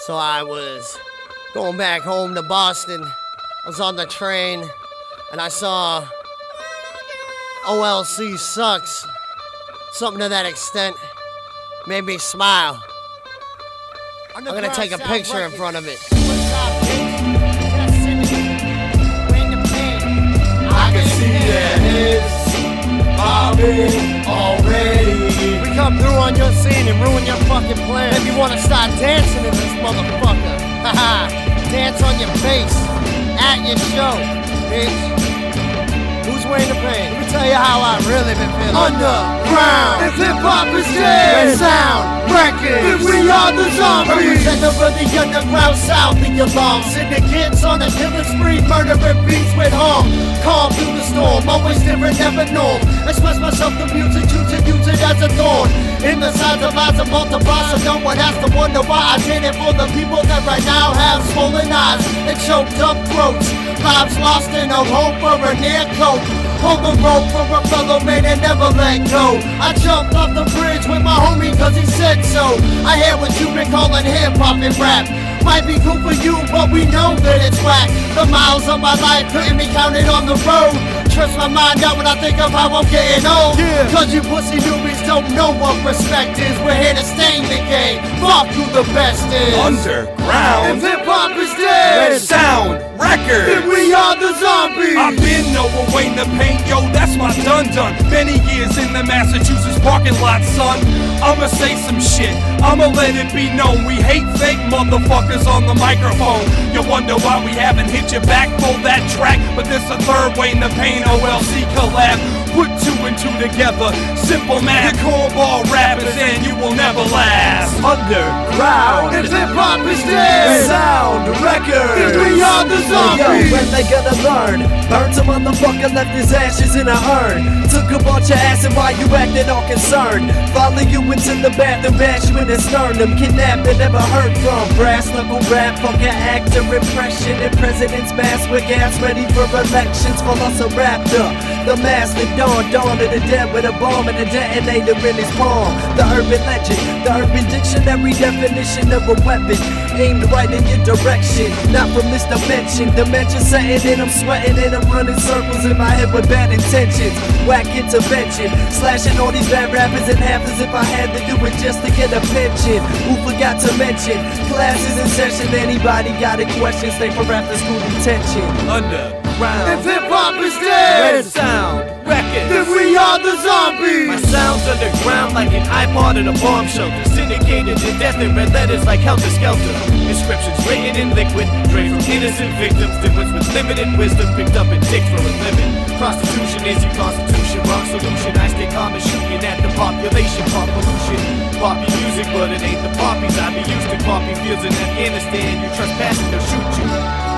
So I was going back home to Boston. I was on the train and I saw OLC sucks. Something to that extent made me smile. I'm gonna take a picture in front of it. I can see their heads bobbing already. We come through on your scene and ruin your fucking plan. Maybe you wanna start dancing in this motherfucker. Haha, dance on your face at your show, bitch. Who's Wayne the Pain? Let me tell you how I really been feeling. Underground, if hip-hop is dead, sound records, if we are the zombies. Representative of the underground south, the alarm. Syndicates on a killing spree, murdering beats with harm. Calm through the storm, always different, never norm. Express myself through music, choose to use it as a thorn. In the sides of lies and multiply, so no one has to wonder why I did it for the people that right now have swollen eyes and choked up throats. Lives lost in a hope or a near coat. Hold the rope for a fellow man and never let go. I jumped off the bridge with my homie cause he said so. I hear what you've been calling hip-hop and rap. Might be cool for you, but we know that it's whack. The miles of my life couldn't be counted on the road. Trust my mind out when I think of how I'm getting old. Cause you pussy newbies don't know what respect is. We're here to stain the game. Fuck who the best is. Underground, if hip-hop is dead, sound records, then we are the zombies. I've been over Wayne the Pain, yo, that's my done. Many years in the Massachusetts parking lot, son. I'ma say some shit, I'ma let it be known. We hate fake motherfuckers on the microphone. You wonder why we haven't hit you back for that track, but this a third Wayne the Pain OLC collab. Put two and two together, simple math. You're cornball rappers and you will never last. Underground, if hip-hop is dead, sound records, then we are the zombies. Yo, when they gonna learn? Burnt a motherfucker, left his ashes in a urn. Took a bunch of acid while you acted all concerned. Follow you into the bathroom, bash you in the sternum. Kidnapped and never heard from. Brass knuckle rap, funky actor impression. And president's mask with gas ready for elections. Velociraptor, the mastodon, dawn of the dead with a bomb and a detonator in his palm. The urban legend, the urban dictionary definition of a weapon aimed right in your direction, not from this dimension. Dimension setting in, I'm sweating and I'm running circles in my head with bad intentions. Whack intervention, slashing all these bad rappers in half as if I had to do it just to get a pension. Who forgot to mention, classes in session. Anybody got a question, stay for after school detention. Underground, if hip-hop is dead, sound records, then we are the zombies. my sound's underground like an iPod in a bomb shelter. Syndicated to death in red letters like Helter Skelter. Inscriptions written in liquid, straight from innocent victims. Difference with limited wisdom picked up in dicks for a living. Prostitution is your constitution, wrong solution. I stay calm and shooting at the population. Pop pollution, poppy music, but it ain't the poppies. I be used to poppy fields in Afghanistan. You trespassing, they'll shoot you.